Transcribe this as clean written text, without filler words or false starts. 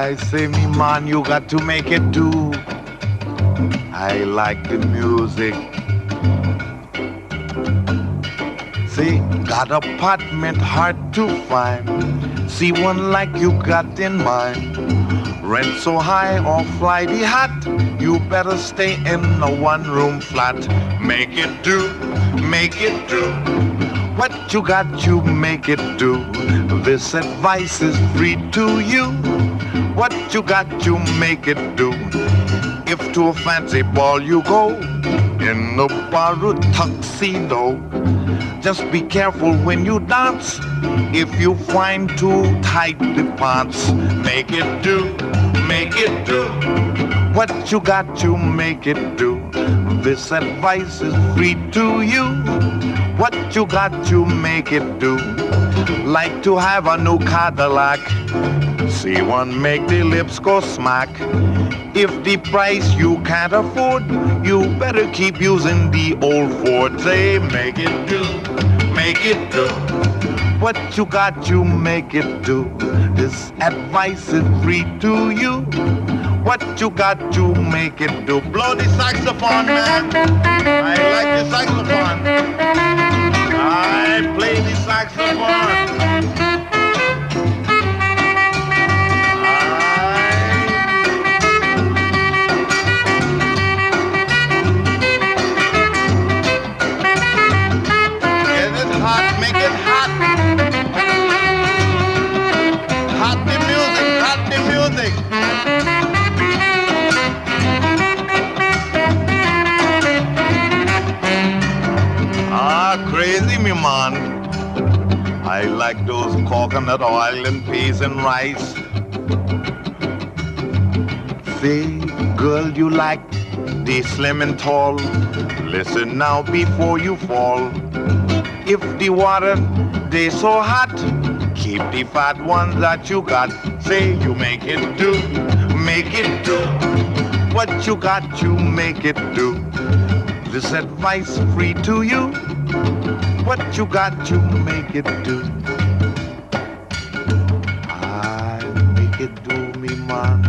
I say, me man, you got to make it do. I like the music. See, got apartment hard to find. See one like you got in mind. Rent so high or fly the hat. You better stay in a one-room flat. Make it do, make it do. What you got, you make it do. This advice is free to you. What you got, you make it do. If to a fancy ball you go, in a borrowed tuxedo, just be careful when you dance. If you find too tight the pants, make it do, make it do. What you got, you make it do. This advice is free to you. What you got, you make it do. Like to have a new Cadillac. See one make the lips go smack. If the price you can't afford, you better keep using the old Ford. Say, make it do, make it do. What you got, you make it do. This advice is free to you. What you got, you make it do. Blow the saxophone, man. I like the saxophone. I play the saxophone. Make it hot. Hot the music, hot the music. Ah, crazy me man. I like those coconut oil and peas and rice. See, girl, you like the slim and tall. Listen now before you fall. If the water they so hot, keep the fat ones that you got. Say you make it do, make it do. What you got, you make it do. This advice free to you. What you got, you make it do. I make it do, me man.